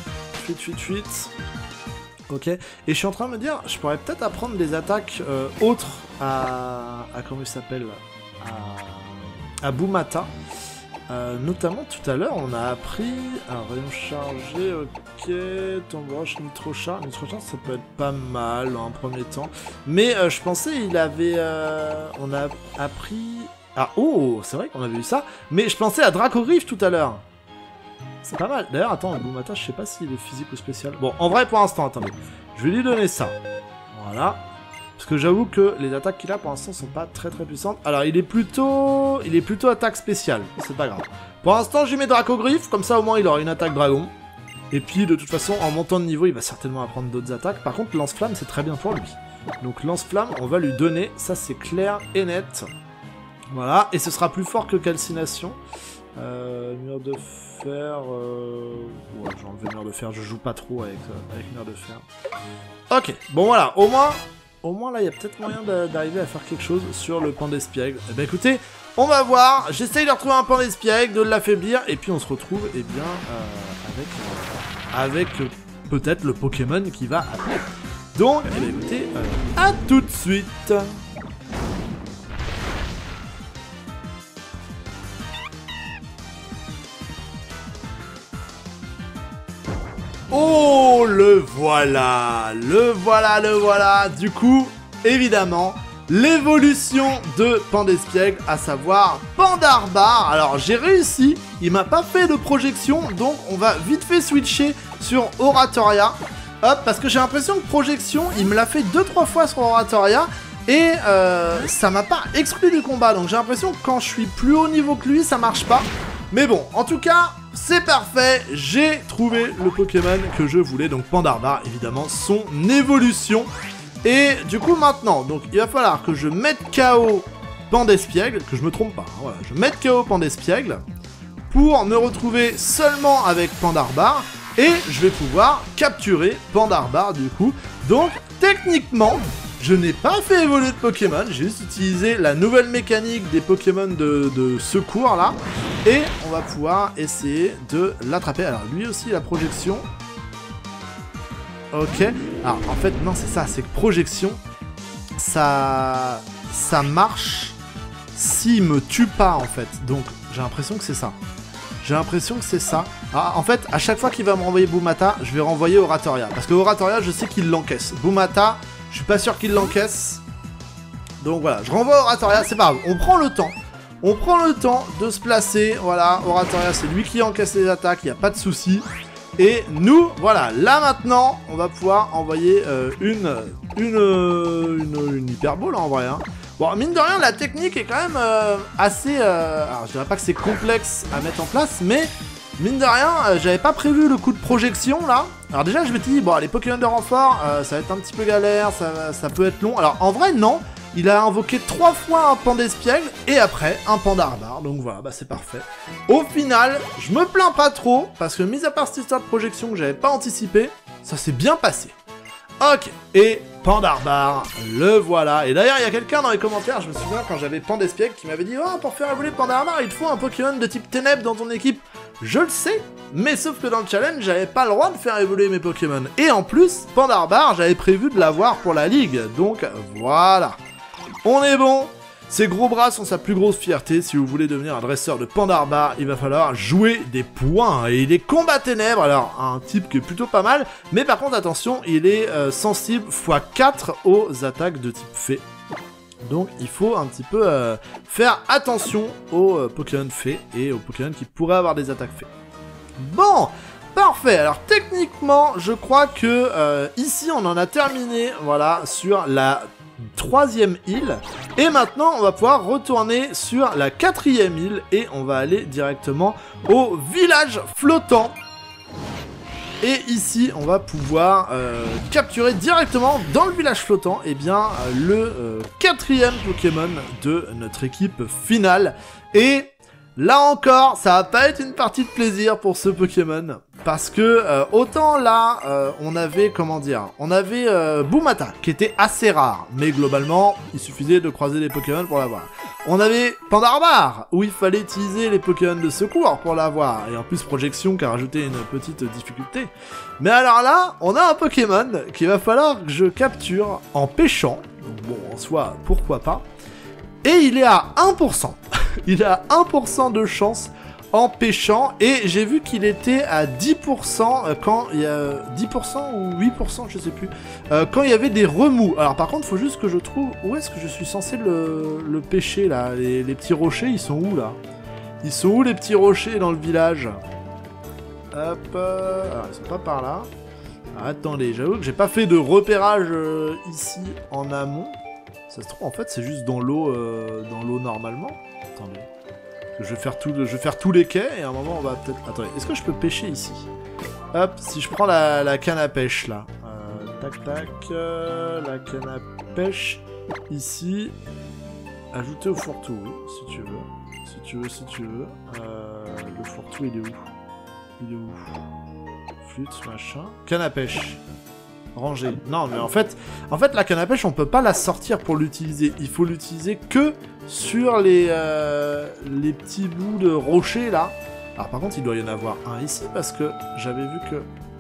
Ok. Et je suis en train de me dire, je pourrais peut-être apprendre des attaques autres à comment il s'appelle, à Boumata. Notamment tout à l'heure, on a appris un rayon chargé, ok, tombe roche, nitrochat. Nitrochat, ça peut être pas mal en premier temps. Mais je pensais il avait... on a appris... Ah, oh, c'est vrai qu'on avait eu ça. Mais je pensais à Dracogriffe tout à l'heure. C'est pas mal. D'ailleurs, attends, Boumata, je sais pas s'il est physique ou spécial. Bon, en vrai, pour l'instant, attendez. Je vais lui donner ça. Voilà. Parce que j'avoue que les attaques qu'il a pour l'instant sont pas très puissantes. Alors il est plutôt attaque spéciale, c'est pas grave. Pour l'instant je lui mets Dracogriffe, comme ça au moins il aura une attaque dragon. Et puis de toute façon en montant de niveau il va certainement apprendre d'autres attaques. Par contre lance-flamme c'est très bien pour lui. Donc lance-flamme on va lui donner, ça c'est clair et net. Voilà, et ce sera plus fort que calcination. Mur de fer... Ouais, j'ai enlevé mur de fer, je joue pas trop avec mur de fer. Ok, bon voilà, au moins là il y a peut-être moyen d'arriver à faire quelque chose sur le pan d'espiègle. Eh ben écoutez, on va voir, j'essaye de retrouver un pan d'espiègle, de l'affaiblir, et puis on se retrouve eh bien avec peut-être le Pokémon qui va appeler. Donc, eh ben écoutez, à tout de suite. Oh, le voilà. Du coup, évidemment, l'évolution de pan d'espiègle, à savoir Pandarbare. Alors, j'ai réussi. Il m'a pas fait de projection, donc on va vite fait switcher sur Oratoria. Hop, parce que j'ai l'impression que projection, il me l'a fait 2-3 fois sur Oratoria. Et ça m'a pas exclu du combat. Donc j'ai l'impression que quand je suis plus haut niveau que lui, ça marche pas. Mais bon, en tout cas... c'est parfait, j'ai trouvé le Pokémon que je voulais, donc Pandarbare, évidemment, son évolution. Et du coup, maintenant, donc il va falloir que je mette KO Pan d'espiègle, que je me trompe pas, hein, voilà, je mette KO Pan d'espiègle, pour me retrouver seulement avec Pandarbare, et je vais pouvoir capturer Pandarbare, du coup. Donc, techniquement... je n'ai pas fait évoluer de Pokémon, j'ai juste utilisé la nouvelle mécanique des Pokémon de secours là, et on va pouvoir essayer de l'attraper. Alors lui aussi la projection. Ok, alors en fait non c'est ça, c'est que projection, ça marche s'il me tue pas en fait, donc j'ai l'impression que c'est ça. Ah, en fait, à chaque fois qu'il va me renvoyer Boumata, je vais renvoyer Oratoria, parce que Oratoria je sais qu'il l'encaisse. Boumata... je suis pas sûr qu'il l'encaisse. Donc voilà, je renvoie Oratoria, c'est pas grave. On prend le temps de se placer. Voilà, Oratoria, c'est lui qui encaisse les attaques, il n'y a pas de souci. Et nous, voilà, là maintenant, on va pouvoir envoyer une hyperbole en vrai. Hein. Bon, mine de rien, la technique est quand même assez... alors, je dirais pas que c'est complexe à mettre en place, mais... mine de rien, j'avais pas prévu le coup de projection là. Alors déjà je m'étais dit, bon les Pokémon de renfort, ça va être un petit peu galère, ça peut être long. Alors en vrai non, il a invoqué 3 fois un pan d'espiègle et après un Pandarbare. Donc voilà, bah c'est parfait. Au final, je me plains pas trop, parce que mis à part cette histoire de projection que j'avais pas anticipé, ça s'est bien passé. Ok, et Pandarbare, le voilà. Et d'ailleurs, il y a quelqu'un dans les commentaires, je me souviens quand j'avais Pan d'espiègle, qui m'avait dit « Oh, pour faire évoluer Pandarbare, il te faut un Pokémon de type Ténèbres dans ton équipe. » Je le sais, mais sauf que dans le challenge, j'avais pas le droit de faire évoluer mes Pokémon. Et en plus, Pandarbare, j'avais prévu de l'avoir pour la ligue. Donc voilà, on est bon. Ses gros bras sont sa plus grosse fierté. Si vous voulez devenir un dresseur de Pandarbar, il va falloir jouer des points. Et il est combat ténèbres, alors un type qui est plutôt pas mal. Mais par contre, attention, il est sensible x4 aux attaques de type fée. Donc il faut un petit peu faire attention aux Pokémon fées et aux Pokémon qui pourraient avoir des attaques fées. Bon, parfait. Alors techniquement, je crois que ici on en a terminé, voilà, sur la 3e île. Et maintenant, on va pouvoir retourner sur la 4e île et on va aller directement au village flottant. Et ici, on va pouvoir capturer directement dans le village flottant le 4e Pokémon de notre équipe finale. Et là encore, ça va pas être une partie de plaisir pour ce Pokémon. Parce que autant là, on avait, comment dire, on avait Boumata, qui était assez rare. Mais globalement, il suffisait de croiser les Pokémon pour l'avoir. On avait Pandarbar, où il fallait utiliser les Pokémon de secours pour l'avoir. Et en plus, Projection qui a rajouté une petite difficulté. Mais alors là, on a un Pokémon qu'il va falloir que je capture en pêchant. Bon, en soi, pourquoi pas. Et il est à 1%. Il a 1% de chance en pêchant. Et j'ai vu qu'il était à 10% quand il y a... 10% ou 8%, je sais plus. Quand il y avait des remous. Alors par contre, il faut juste que je trouve... Où est-ce que je suis censé le pêcher, là? Les petits rochers, ils sont où, là? Ils sont où, les petits rochers, dans le village? Hop... Alors, ils sont pas par là. Alors, attendez, j'avoue que j'ai pas fait de repérage ici, en amont. Ça se trouve, en fait, c'est juste dans l'eau normalement. Attendez. Je vais faire tous les quais, et à un moment, on va peut-être... Attendez, est-ce que je peux pêcher ici? Hop, si je prends la canne à pêche, là. Tac, tac, la canne à pêche, ici. Ajouter au fourre-tout, oui, si tu veux. Si tu veux. Le fourre-tout, il est où? Il est où? Flûte, machin. Canne à pêche. Rangée. Non, mais en fait, la canne à pêche, on peut pas la sortir pour l'utiliser. Il faut l'utiliser que sur les petits bouts de rochers, là. Alors, par contre, il doit y en avoir un ici, parce que j'avais vu que...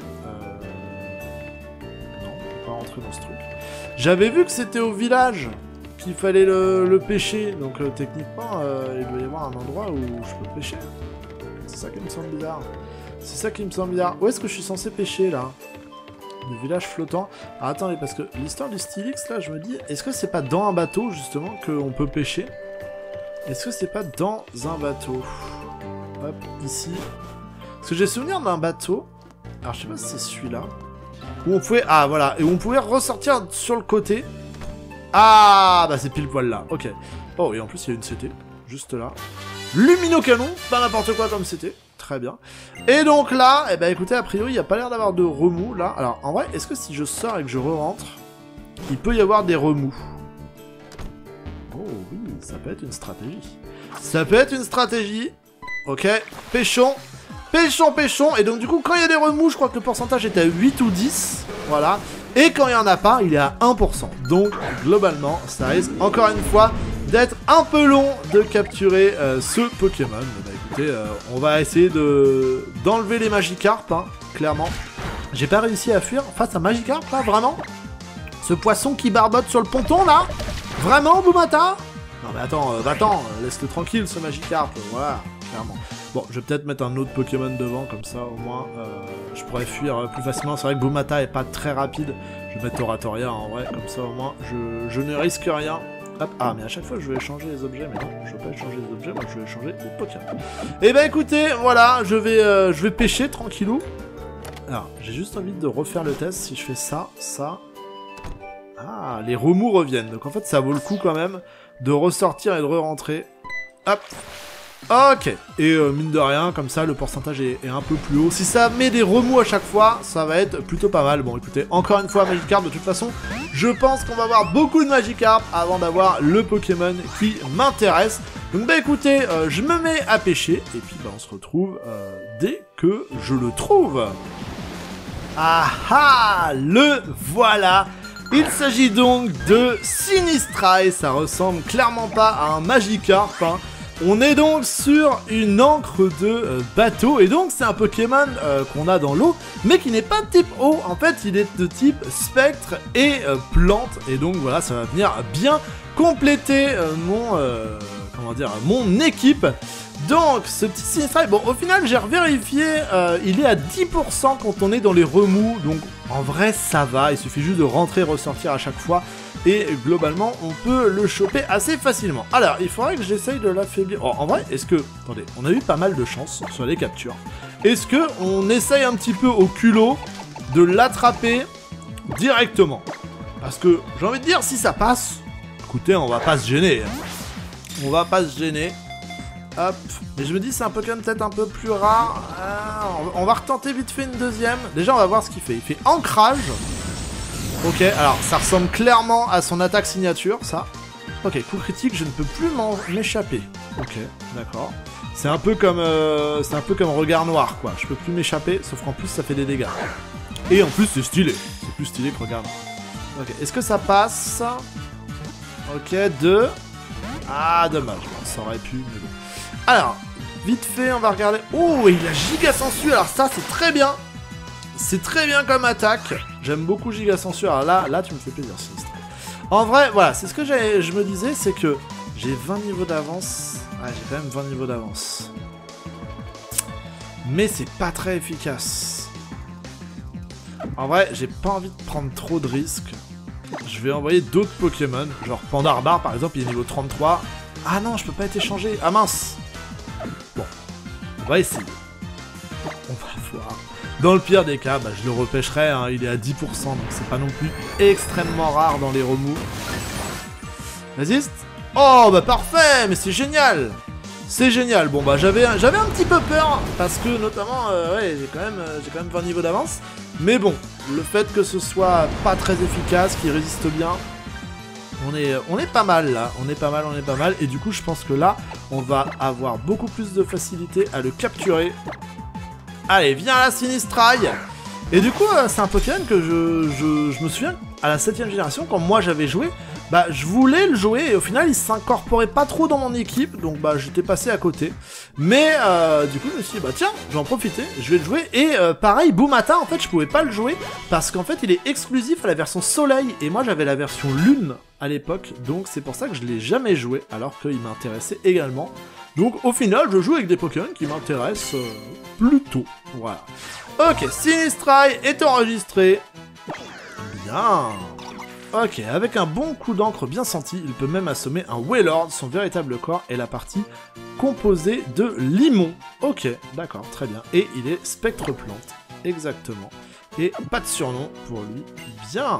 Non, on peut pas rentrer dans ce truc. J'avais vu que c'était au village qu'il fallait le pêcher. Donc, techniquement, il doit y avoir un endroit où je peux pêcher. C'est ça qui me semble bizarre. C'est ça qui me semble bizarre. Où est-ce que je suis censé pêcher, là? Le village flottant. Ah, attendez, parce que l'histoire du Steelix, là, je me dis, est-ce que c'est pas dans un bateau, justement, qu'on peut pêcher? Est-ce que c'est pas dans un bateau? Hop, ici. Parce que j'ai souvenir d'un bateau. Alors, je sais pas si c'est celui-là. Où on pouvait... Ah, voilà. Et où on pouvait ressortir sur le côté. Ah, bah c'est pile poil là. Ok. Oh, et en plus, il y a une CT. Juste là. Lumino-canon. Pas n'importe quoi comme CT. Très bien. Et donc là, eh ben écoutez, a priori, il n'y a pas l'air d'avoir de remous, là. Alors, en vrai, est-ce que si je sors et que je re-rentre, il peut y avoir des remous? Oh oui, ça peut être une stratégie. Ça peut être une stratégie. Ok, pêchons. Pêchons, pêchons. Et donc, du coup, quand il y a des remous, je crois que le pourcentage est à 8 ou 10. Voilà. Et quand il n'y en a pas, il est à 1%. Donc, globalement, ça risque, encore une fois, d'être un peu long de capturer ce Pokémon. Bah, écoutez, on va essayer d'enlever les Magikarp, hein, clairement. J'ai pas réussi à fuir face à Magikarp, là, vraiment? Ce poisson qui barbote sur le ponton, là? Vraiment, Boumata? Non, mais attends, laisse-le tranquille, ce Magikarp, voilà, clairement. Bon, je vais peut-être mettre un autre Pokémon devant, comme ça, au moins, je pourrais fuir plus facilement. C'est vrai que Boumata est pas très rapide. Je vais mettre Oratoria, en vrai, comme ça, au moins, je ne risque rien. Hop. Ah, mais à chaque fois, je vais échanger les objets, mais non, je veux pas échanger les objets, moi, je vais échanger les Pokémon. Et ben, écoutez, voilà, je vais pêcher, tranquillou. Alors, j'ai juste envie de refaire le test. Si je fais ça, ça... Ah, les remous reviennent. Donc, en fait, ça vaut le coup, quand même, de ressortir et de re-rentrer. Hop. Ok, et mine de rien, comme ça, le pourcentage est un peu plus haut. Si ça met des remous à chaque fois, ça va être plutôt pas mal. Bon, écoutez, encore une fois, Magikarp, de toute façon, je pense qu'on va avoir beaucoup de Magikarp avant d'avoir le Pokémon qui m'intéresse. Donc, bah écoutez, je me mets à pêcher, et puis bah, on se retrouve dès que je le trouve. Ah ah, le voilà. Il s'agit donc de Sinistra, et ça ressemble clairement pas à un Magikarp, hein. On est donc sur une encre de bateau, et donc c'est un Pokémon qu'on a dans l'eau, mais qui n'est pas de type eau, en fait il est de type spectre et plante, et donc voilà, ça va venir bien compléter mon équipe. Donc ce petit Sinistral, bon au final j'ai revérifié, il est à 10% quand on est dans les remous, donc en vrai ça va, il suffit juste de rentrer et ressortir à chaque fois, et globalement on peut le choper assez facilement. Alors il faudrait que j'essaye de l'affaiblir. Oh, en vrai, est-ce que... Attendez, on a eu pas mal de chance sur les captures. Est-ce que on essaye un petit peu au culot de l'attraper directement? Parce que j'ai envie de dire, si ça passe, écoutez, on va pas se gêner. On va pas se gêner. Hop, mais je me dis c'est un Pokémon peut-être un peu plus rare. On va retenter vite fait une deuxième. Déjà on va voir ce qu'il fait. Il fait ancrage. Ok, alors ça ressemble clairement à son attaque signature, ça. Ok, coup critique, je ne peux plus m'échapper. Ok, d'accord. C'est un peu comme regard noir, quoi. Je peux plus m'échapper, sauf qu'en plus ça fait des dégâts. Et en plus c'est stylé. C'est plus stylé que regard noir. Ok, est-ce que ça passe? Ok, 2. Ah, dommage. Bon, ça aurait pu, mais bon. Alors, vite fait, on va regarder... Oh, il a Giga Sensu. Alors ça, c'est très bien. C'est très bien comme attaque. J'aime beaucoup Giga Sensu. Alors là, tu me fais plaisir, Sinistre. En vrai, voilà, c'est ce que je me disais, c'est que j'ai 20 niveaux d'avance. Ouais, j'ai quand même 20 niveaux d'avance. Mais c'est pas très efficace. En vrai, j'ai pas envie de prendre trop de risques. Je vais envoyer d'autres Pokémon. Genre Pandarbar, par exemple, il est niveau 33. Ah non, je peux pas être échangé. Ah mince. Bon, on va essayer. On va voir. Dans le pire des cas, bah, je le repêcherai, hein, il est à 10%, donc c'est pas non plus extrêmement rare dans les remous. Résiste. Oh, bah parfait, mais c'est génial. C'est génial. Bon, bah j'avais un petit peu peur, parce que notamment, ouais, j'ai quand même 20 niveaux d'avance. Mais bon, le fait que ce soit pas très efficace, qu'il résiste bien... On est pas mal là, on est pas mal, et du coup je pense que là, on va avoir beaucoup plus de facilité à le capturer. Allez, viens là, Sinistrail. Et du coup, c'est un Pokémon que je me souviens, à la 7ème génération, quand moi j'avais joué, bah je voulais le jouer, et au final il s'incorporait pas trop dans mon équipe, donc bah j'étais passé à côté. Mais du coup je me suis dit, bah tiens, je vais en profiter, je vais le jouer, et pareil, Boumata, en fait je pouvais pas le jouer, parce qu'en fait il est exclusif à la version Soleil, et moi j'avais la version Lune à l'époque, donc c'est pour ça que je l'ai jamais joué, alors qu'il m'intéressait également. Donc au final, je joue avec des Pokémon qui m'intéressent plutôt, voilà. Ok, Sinistrail est enregistré. Bien. Ok, avec un bon coup d'encre bien senti, il peut même assommer un Wailord. Son véritable corps est la partie composée de limon. Ok, d'accord, très bien. Et il est spectre plante, exactement. Et pas de surnom pour lui. Bien.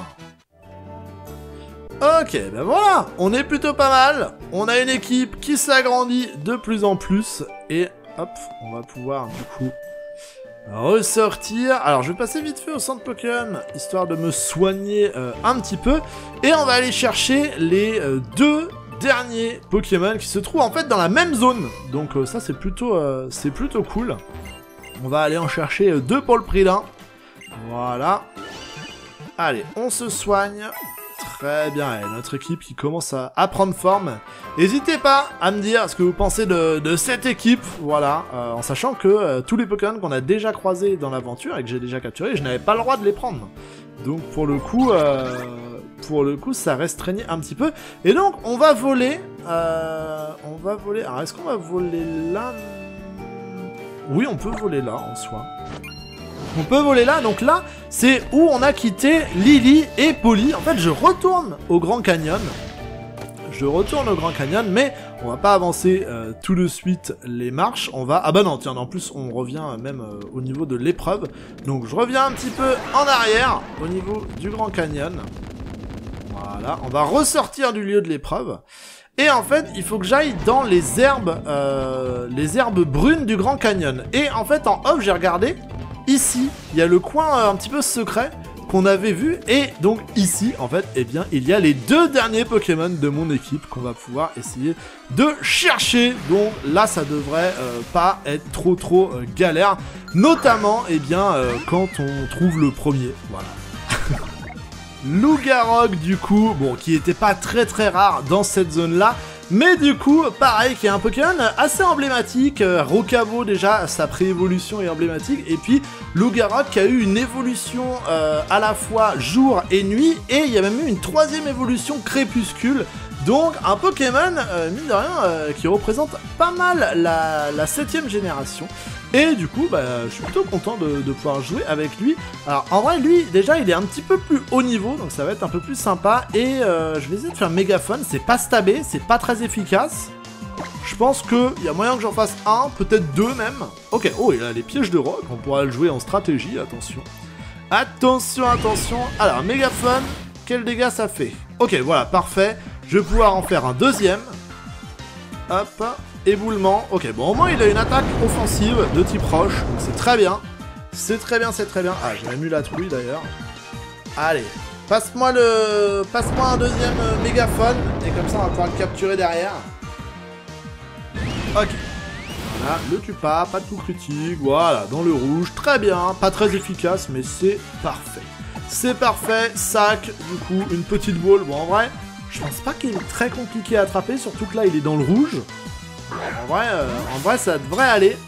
Ok, ben voilà, on est plutôt pas mal. On a une équipe qui s'agrandit de plus en plus. Et hop, on va pouvoir du coup ressortir. Alors je vais passer vite fait au centre Pokémon, histoire de me soigner un petit peu. Et on va aller chercher les deux derniers Pokémon qui se trouvent en fait dans la même zone. Donc ça c'est plutôt cool. On va aller en chercher deux pour le prix d'un. Voilà. Allez, on se soigne. Très bien, et notre équipe qui commence à prendre forme. N'hésitez pas à me dire ce que vous pensez de cette équipe, voilà, en sachant que tous les Pokémon qu'on a déjà croisés dans l'aventure et que j'ai déjà capturés, je n'avais pas le droit de les prendre. Donc pour le coup, ça restreignait un petit peu. Et donc on va voler, alors est-ce qu'on va voler là? Oui, on peut voler là en soi. On peut voler là, donc là, c'est où on a quitté Lily et Polly. En fait, je retourne au Grand Canyon. Mais on va pas avancer tout de suite les marches. On va... Ah bah non, tiens, en plus, on revient même au niveau de l'épreuve. Donc, je reviens un petit peu en arrière, au niveau du Grand Canyon. Voilà, on va ressortir du lieu de l'épreuve. Et en fait, il faut que j'aille dans les herbes brunes du Grand Canyon. Et en fait, en off, j'ai regardé... Ici, il y a le coin un petit peu secret qu'on avait vu, et donc ici, en fait, eh bien, il y a les deux derniers Pokémon de mon équipe qu'on va pouvoir essayer de chercher. Donc là, ça devrait pas être trop galère, notamment, eh bien, quand on trouve le premier, voilà. Lougarog, du coup, bon, qui était pas très rare dans cette zone-là, Mais du coup, pareil, qui est un Pokémon assez emblématique. Rokabo, déjà, sa pré-évolution est emblématique. Et puis, Lugarok qui a eu une évolution à la fois jour et nuit. Et il y a même eu une troisième évolution crépuscule. Donc, un Pokémon, mine de rien, qui représente pas mal la 7ème génération. Et du coup, je suis plutôt content de pouvoir jouer avec lui. Alors, en vrai, lui, déjà, il est un petit peu plus haut niveau, donc ça va être un peu plus sympa. Et je vais essayer de faire Mégaphone. C'est pas stabé, c'est pas très efficace. Je pense qu'il y a moyen que j'en fasse un, peut-être deux même. Ok, oh, il a les pièges de roc, on pourra le jouer en stratégie, attention. Attention, attention. Alors, Mégaphone, quel dégât ça fait? Ok, voilà, parfait. Je vais pouvoir en faire un deuxième. Hop, éboulement. Ok, bon, au moins il a une attaque offensive de type roche, donc c'est très bien. C'est très bien, c'est très bien. Ah, j'ai même eu la trouille d'ailleurs. Allez, passe-moi un deuxième mégaphone, et comme ça on va pouvoir le capturer derrière. Ok. Voilà, le tue pas de coup critique, voilà, dans le rouge, très bien, pas très efficace, mais c'est parfait. C'est parfait, sac, du coup, une petite boule, bon en vrai... Je pense pas qu'il est très compliqué à attraper, surtout que là il est dans le rouge. En vrai ça devrait aller.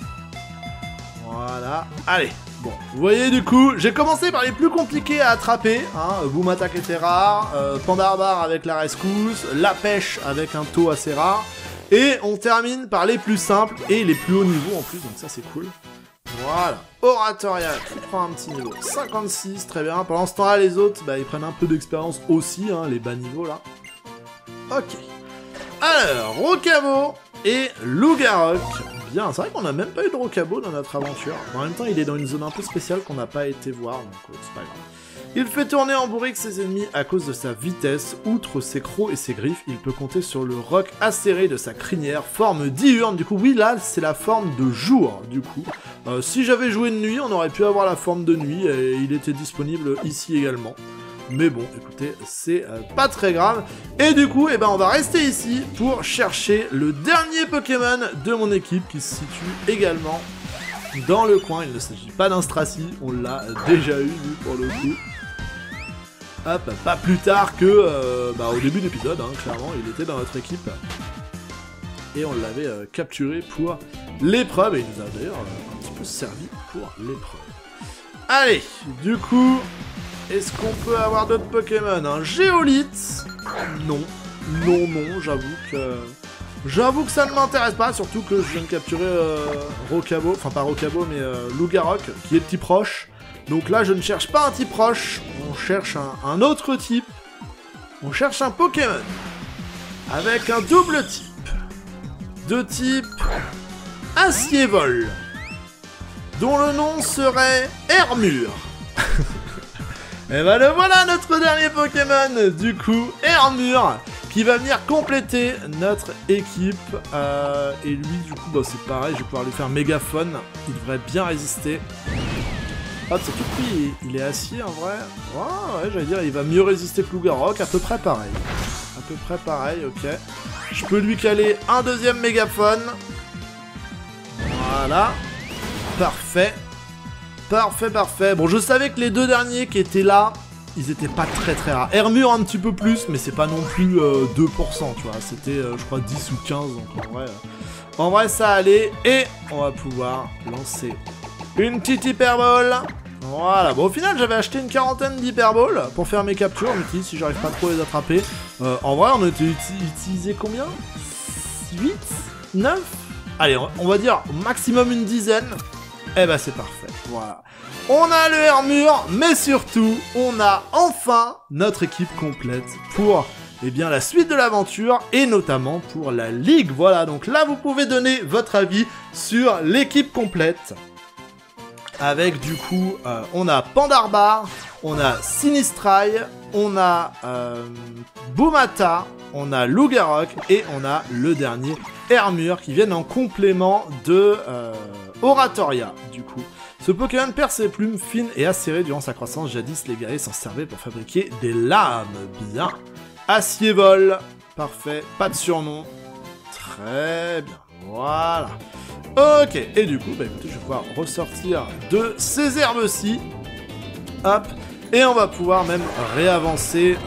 Voilà, allez. Bon, vous voyez du coup, j'ai commencé par les plus compliqués à attraper. Hein. Boom Attack était rare, Pandarbar avec la rescousse, la pêche avec un taux assez rare. Et on termine par les plus simples et les plus hauts niveaux en plus, donc ça c'est cool. Voilà, Oratoria qui prend un petit niveau, 56, très bien. Pendant ce temps-là, les autres, ils prennent un peu d'expérience aussi, hein, les bas niveaux là. Ok. Alors, Rokabo et Lugarok. Bien, c'est vrai qu'on n'a même pas eu de Rokabo dans notre aventure. En même temps, il est dans une zone un peu spéciale qu'on n'a pas été voir, donc c'est pas grave. Il fait tourner en bourrique ses ennemis à cause de sa vitesse. Outre ses crocs et ses griffes, il peut compter sur le roc acéré de sa crinière, forme diurne. Du coup, oui, là, c'est la forme de jour, du coup. Si j'avais joué de nuit, on aurait pu avoir la forme de nuit, et il était disponible ici également. Mais bon, écoutez, c'est pas très grave. Et du coup, on va rester ici pour chercher le dernier Pokémon de mon équipe qui se situe également dans le coin. Il ne s'agit pas d'un Stracy, on l'a déjà eu, lui, pour le coup. Hop, pas plus tard que au début de l'épisode, hein, clairement, il était dans notre équipe. Et on l'avait capturé pour l'épreuve, et il nous a d'ailleurs un petit peu servi pour l'épreuve. Allez, du coup... Est-ce qu'on peut avoir d'autres Pokémon? Un Géolite? Non. Non, j'avoue que ça ne m'intéresse pas, surtout que je viens de capturer Rokabo, enfin pas Rokabo, mais Lugarok, qui est de type roche. Donc là, je ne cherche pas un type roche, on cherche un autre type. On cherche un Pokémon avec un double type. De type Acier-Vol, dont le nom serait Hermure. Et le voilà notre dernier Pokémon, du coup, Hermure, qui va venir compléter notre équipe. Et lui, du coup, c'est pareil, je vais pouvoir lui faire Mégaphone, il devrait bien résister. Ah, c'est tout lui, il est acier en vrai. Oh, ouais, j'allais dire, il va mieux résister que Lugarok, à peu près pareil. À peu près pareil, ok. Je peux lui caler un deuxième Mégaphone. Voilà. Parfait. Parfait. Bon, je savais que les deux derniers qui étaient là, ils étaient pas très rares. Hermure un petit peu plus, mais c'est pas non plus 2%, tu vois. C'était, je crois, 10 ou 15, donc en vrai, ça allait. Et on va pouvoir lancer une petite Hyperball. Voilà, bon, au final, j'avais acheté une quarantaine d'Hyperballs pour faire mes captures, mais si j'arrive pas trop à les attraper. En vrai, on a utilisé combien? 8? 9? Allez, on va dire maximum une dizaine. Eh ben c'est parfait, voilà. On a le Hermure, mais surtout, on a enfin notre équipe complète pour la suite de l'aventure, et notamment pour la Ligue. Voilà, donc là, vous pouvez donner votre avis sur l'équipe complète. Avec, du coup, on a Pandarbar, on a Sinistrai, on a Boomata, on a Lugarok, et on a le dernier Hermure, qui viennent en complément de Oratoria, du coup. Ce Pokémon perd ses plumes fines et acérées durant sa croissance. Jadis, les guerriers s'en servaient pour fabriquer des lames. Bien. Acier-Vol. Parfait. Pas de surnom. Très bien. Voilà. Ok. Et du coup, écoutez, je vais pouvoir ressortir de ces herbes-ci. Hop. Et on va pouvoir même réavancer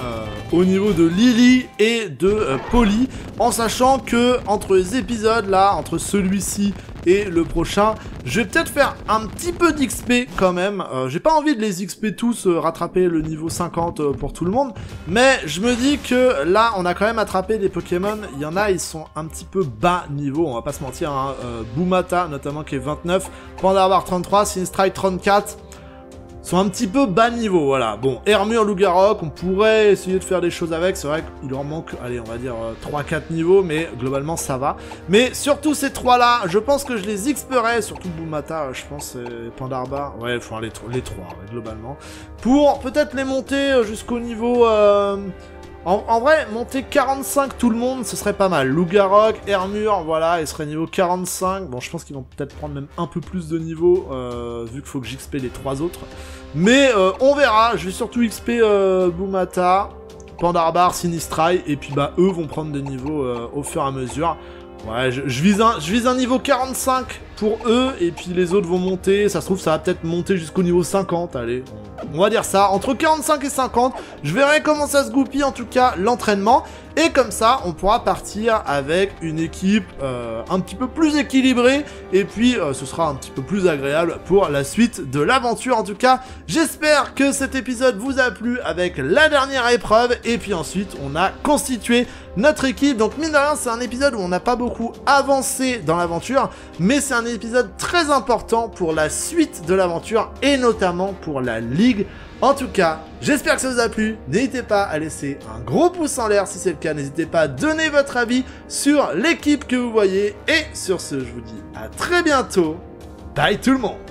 au niveau de Lily et de Polly, en sachant que entre les épisodes là, entre celui-ci et le prochain, je vais peut-être faire un petit peu d'XP quand même. J'ai pas envie de les XP tous, rattraper le niveau 50 pour tout le monde, mais je me dis que là, on a quand même attrapé des Pokémon. Il y en a, ils sont un petit peu bas niveau, on va pas se mentir, hein. Boomata notamment qui est 29, Pandarbar 33, Sinistrai 34... sont un petit peu bas niveau, voilà. Bon, Hermure, Lugarok, on pourrait essayer de faire des choses avec, c'est vrai qu'il leur manque, allez, on va dire 3-4 niveaux, mais globalement ça va. Mais surtout ces trois-là, je pense que je les XPerai, surtout Boomata, je pense, Pandarbar, ouais, enfin les trois, ouais, globalement, pour peut-être les monter jusqu'au niveau... En vrai, monter 45 tout le monde, ce serait pas mal. Lugarok, Hermure, voilà, il serait niveau 45. Bon, je pense qu'ils vont peut-être prendre même un peu plus de niveau, vu qu'il faut que j'XP les trois autres. Mais on verra, je vais surtout XP Boomata, Pandarbar, Sinistrai, et puis bah eux vont prendre des niveaux au fur et à mesure. Ouais, je vise un niveau 45 pour eux, et puis les autres vont monter, ça se trouve ça va peut-être monter jusqu'au niveau 50, allez, on va dire ça, entre 45 et 50, je verrai comment ça se goupille en tout cas l'entraînement, et comme ça on pourra partir avec une équipe un petit peu plus équilibrée, et puis ce sera un petit peu plus agréable pour la suite de l'aventure. En tout cas, j'espère que cet épisode vous a plu avec la dernière épreuve, et puis ensuite on a constitué notre équipe. Donc mine de rien, c'est un épisode où on n'a pas beaucoup avancé dans l'aventure, mais c'est un épisode très important pour la suite de l'aventure, et notamment pour la ligue. En tout cas, j'espère que ça vous a plu, n'hésitez pas à laisser un gros pouce en l'air si c'est le cas, n'hésitez pas à donner votre avis sur l'équipe que vous voyez, et sur ce, je vous dis à très bientôt, bye tout le monde.